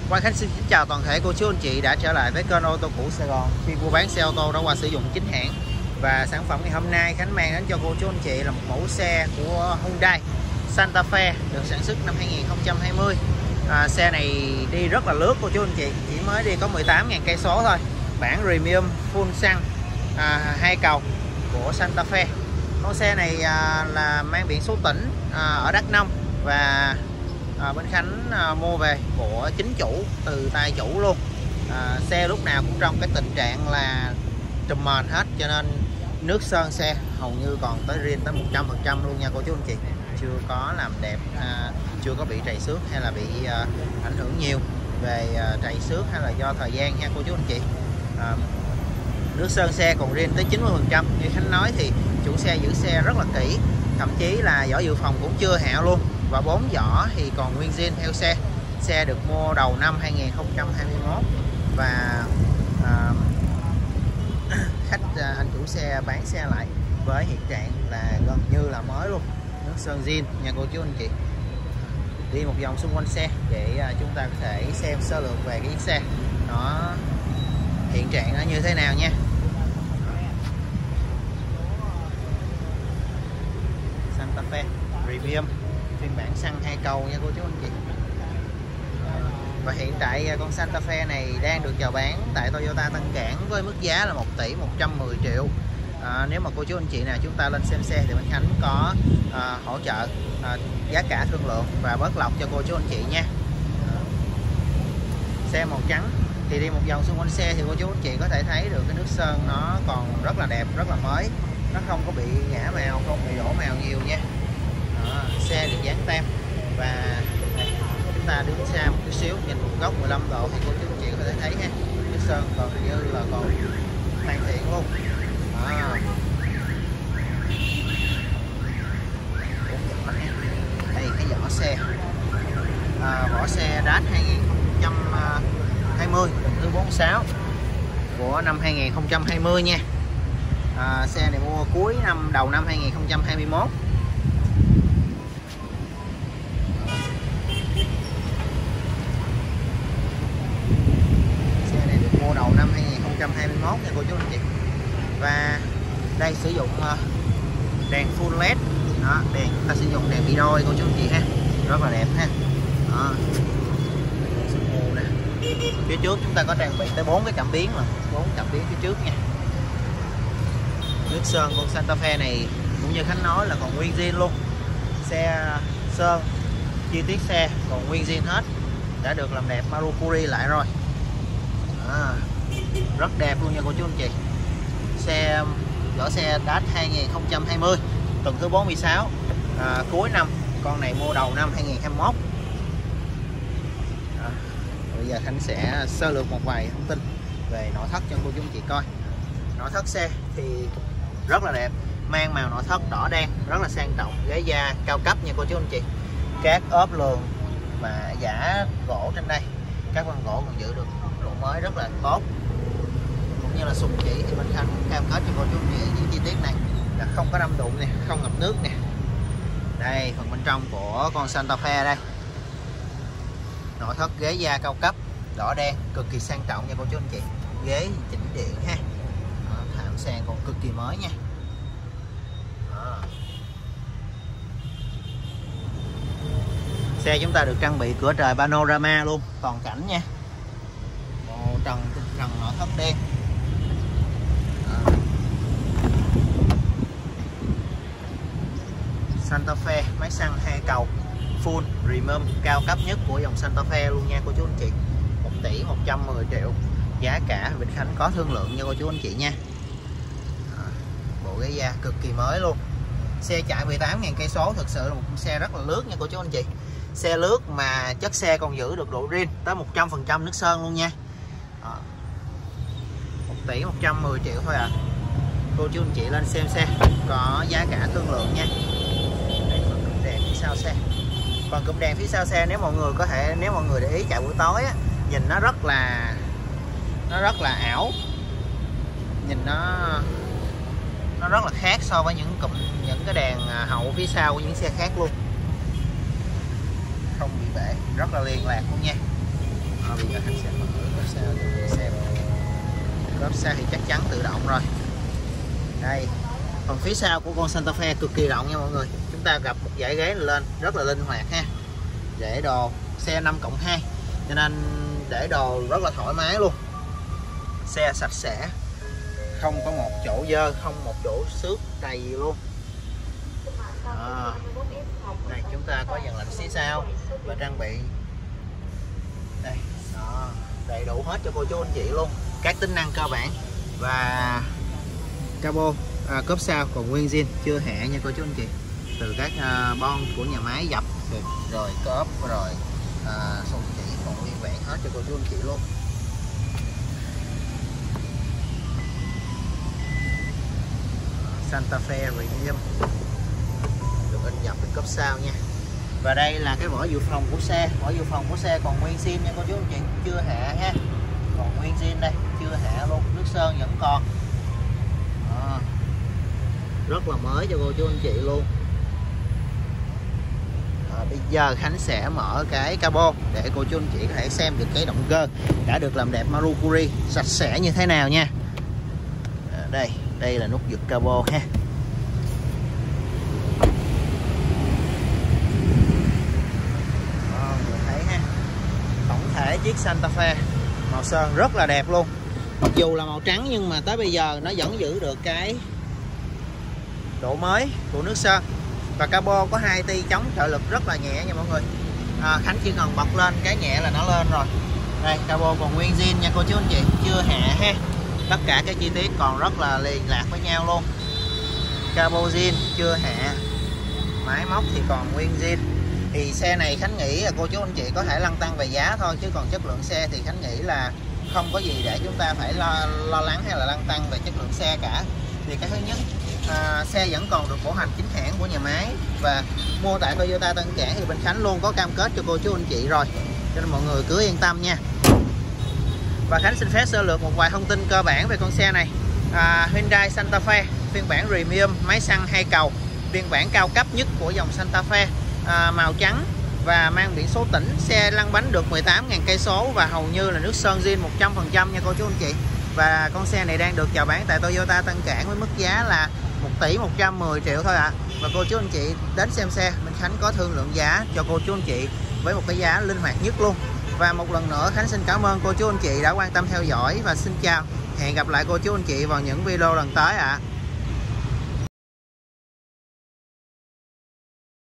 Quang Khánh xin chào toàn thể cô chú anh chị đã trở lại với kênh ô tô cũ Sài Gòn, chuyên mua bán xe ô tô đã qua sử dụng chính hãng. Và sản phẩm ngày hôm nay Khánh mang đến cho cô chú anh chị là một mẫu xe của Hyundai Santa Fe được sản xuất năm 2020. Xe này đi rất là lướt cô chú anh chị, chỉ mới đi có 18.000 cây số thôi. Bản premium full xăng 2 cầu của Santa Fe. Con xe này là mang biển số tỉnh ở Đắk Nông và bên Khánh mua về của chính chủ, từ tay chủ luôn. Xe lúc nào cũng trong cái tình trạng là trùm mền hết, cho nên nước sơn xe hầu như còn tới riêng tới 100% luôn nha cô chú anh chị. Chưa có làm đẹp, chưa có bị trầy xước hay là bị ảnh hưởng nhiều về trầy xước hay là do thời gian nha cô chú anh chị. Nước sơn xe còn riêng tới 90%. Như Khánh nói thì chủ xe giữ xe rất là kỹ, thậm chí là vỏ dự phòng cũng chưa hẹo luôn, và 4 vỏ thì còn nguyên zin theo xe. Xe được mua đầu năm 2021 và anh chủ xe bán xe lại với hiện trạng là gần như là mới luôn, nước sơn zin nha cô chú anh chị. Đi một vòng xung quanh xe để chúng ta có thể xem sơ lược về cái chiếc xe nó hiện trạng nó như thế nào nha. Santa Fe Premium phiên bản xăng 2 cầu nha cô chú anh chị. Và hiện tại con Santa Fe này đang được chào bán tại Toyota Tân Cảng với mức giá là 1 tỷ 110 triệu. Nếu mà cô chú anh chị nào chúng ta lên xem xe thì bên Khánh có hỗ trợ giá cả thương lượng và bớt lọc cho cô chú anh chị nha. Xe màu trắng thì đi một vòng xung quanh xe thì cô chú anh chị có thể thấy được cái nước sơn nó còn rất là đẹp, rất là mới, nó không có bị ngã màu, không bị đổ màu nhiều nha. Xe được dán tem và chúng ta đứng xa một chút xíu nhìn một góc 15 độ thì cô chú anh chị có thể thấy ha, nước sơn còn như là còn hoàn thiện luôn. Đây cái vỏ xe, vỏ xe Dash 2020 thứ 46 của năm 2020 nha. Xe này mua cuối năm đầu năm 2021. Xe này được mua đầu năm 2021 nha cô chú anh chị. Và đây sử dụng đèn full led đó, đèn ta sử dụng đèn bi đôi cô chú anh chị ha, rất là đẹp ha. Phía trước chúng ta có trang bị tới 4 cái cảm biến, là 4 cảm biến phía trước nha. Nước sơn con Santa Fe này cũng như Khánh nói là còn nguyên zin luôn. Xe sơn chi tiết xe còn nguyên zin hết, đã được làm đẹp Marupuri lại rồi. Rất đẹp luôn nha cô chú anh chị. Xe vỏ xe Dash 2020 tuần thứ 46 cuối năm, con này mua đầu năm 2021. Bây giờ Khánh sẽ sơ lược một vài thông tin về nội thất cho cô chú anh chị coi. Nội thất xe thì rất là đẹp, mang màu nội thất đỏ đen, rất là sang trọng, ghế da cao cấp nha cô chú anh chị. Các ốp lường và giả gỗ trên đây, các văn gỗ còn giữ được độ mới rất là tốt, cũng như là sùng chỉ thì bên Khánh cam kết cho cô chú anh chị những chi tiết này là không có đâm đụng nè, không ngập nước nè. Đây phần bên trong của con Santa Fe đây, nội thất ghế da cao cấp đỏ đen cực kỳ sang trọng nha cô chú anh chị. Ghế chỉnh điện ha, thảm sàn còn cực kỳ mới nha. Xe chúng ta được trang bị cửa trời panorama luôn, toàn cảnh nha. Màu trần nội thất đen. Santa Fe máy xăng 2 cầu full premium cao cấp nhất của dòng Santa Fe luôn nha cô chú anh chị. 1 tỷ 110 triệu. Giá cả Vĩnh Khánh có thương lượng nha cô chú anh chị nha. Bộ ghế da cực kỳ mới luôn. Xe chạy 18.000 cây số, thực sự là một xe rất là lướt nha cô chú anh chị. Xe lướt mà chất xe còn giữ được độ riêng tới 100% nước sơn luôn nha. 1 tỷ 110 triệu thôi à. Cô chú anh chị lên xem xe có giá cả thương lượng nha. Đây phần cụm đèn phía sau xe. Còn cụm đèn phía sau xe nếu mọi người để ý chạy buổi tối á, nhìn nó rất là ảo. Nhìn nó rất là khác so với những cái đèn hậu phía sau của những xe khác luôn. Không bị bể, rất là liền lạc luôn nha. xe thì chắc chắn tự động rồi. Đây, phần phía sau của con Santa Fe cực kỳ rộng nha mọi người. Chúng ta gặp một dãy ghế lên rất là linh hoạt ha, để đồ. Xe 5+2 cho nên để đồ rất là thoải mái luôn. Xe sạch sẽ, không có một chỗ dơ, không một chỗ xước đầy luôn. Đây chúng ta có dàn lạnh phía sau và trang bị đây đó, đầy đủ hết cho cô chú anh chị luôn, các tính năng cơ bản. Và cabo cốp sau còn nguyên zin chưa hẹ nha cô chú anh chị, từ các bon của nhà máy dập rồi cốp rồi sùng chỉ còn nguyên vẹn hết cho cô chú anh chị luôn. Santa Fe Premium được in dập bên cốp sau nha. Và đây là cái vỏ dự phòng của xe, vỏ dự phòng của xe còn nguyên zin nha cô chú anh chị, chưa hẹ ha, còn nguyên zin đây, chưa hẹ luôn, nước sơn vẫn còn. Rất là mới cho cô chú anh chị luôn. Bây giờ Khánh sẽ mở cái cabo để cô chú anh chị có thể xem được cái động cơ đã được làm đẹp Mercury sạch sẽ như thế nào nha. Đây là nút giật cabo ha. Người thấy ha, tổng thể chiếc Santa Fe màu sơn rất là đẹp luôn. Mặc dù là màu trắng nhưng mà tới bây giờ nó vẫn giữ được cái độ mới của nước sơn. Và cabo có 2 ti chống trợ lực rất là nhẹ nha mọi người. Khánh chỉ cần bật lên cái nhẹ là nó lên rồi. Đây cabo còn nguyên zin nha cô chú anh chị, chưa hẹ ha. Tất cả các chi tiết còn rất là liền lạc với nhau luôn. Cabo zin chưa hẹ, máy móc thì còn nguyên zin. Thì xe này Khánh nghĩ là cô chú anh chị có thể lăn tăn về giá thôi, chứ còn chất lượng xe thì Khánh nghĩ là không có gì để chúng ta phải lo lắng hay là lăn tăn về chất lượng xe cả. Thì cái thứ nhất, xe vẫn còn được bảo hành chính hãng của nhà máy, và mua tại Toyota Tân Cảng thì bên Khánh luôn có cam kết cho cô chú anh chị rồi, cho nên mọi người cứ yên tâm nha. Và Khánh xin phép sơ lược một vài thông tin cơ bản về con xe này. Hyundai Santa Fe phiên bản Premium, máy xăng 2 cầu, phiên bản cao cấp nhất của dòng Santa Fe, màu trắng và mang biển số tỉnh. Xe lăn bánh được 18.000 cây số và hầu như là nước sơn zin 100% nha cô chú anh chị. Và con xe này đang được chào bán tại Toyota Tân Cảng với mức giá là 1.110 triệu thôi ạ. Và cô chú anh chị đến xem xe, mình Khánh có thương lượng giá cho cô chú anh chị với một cái giá linh hoạt nhất luôn. Và một lần nữa Khánh xin cảm ơn cô chú anh chị đã quan tâm theo dõi, và xin chào, hẹn gặp lại cô chú anh chị vào những video lần tới ạ.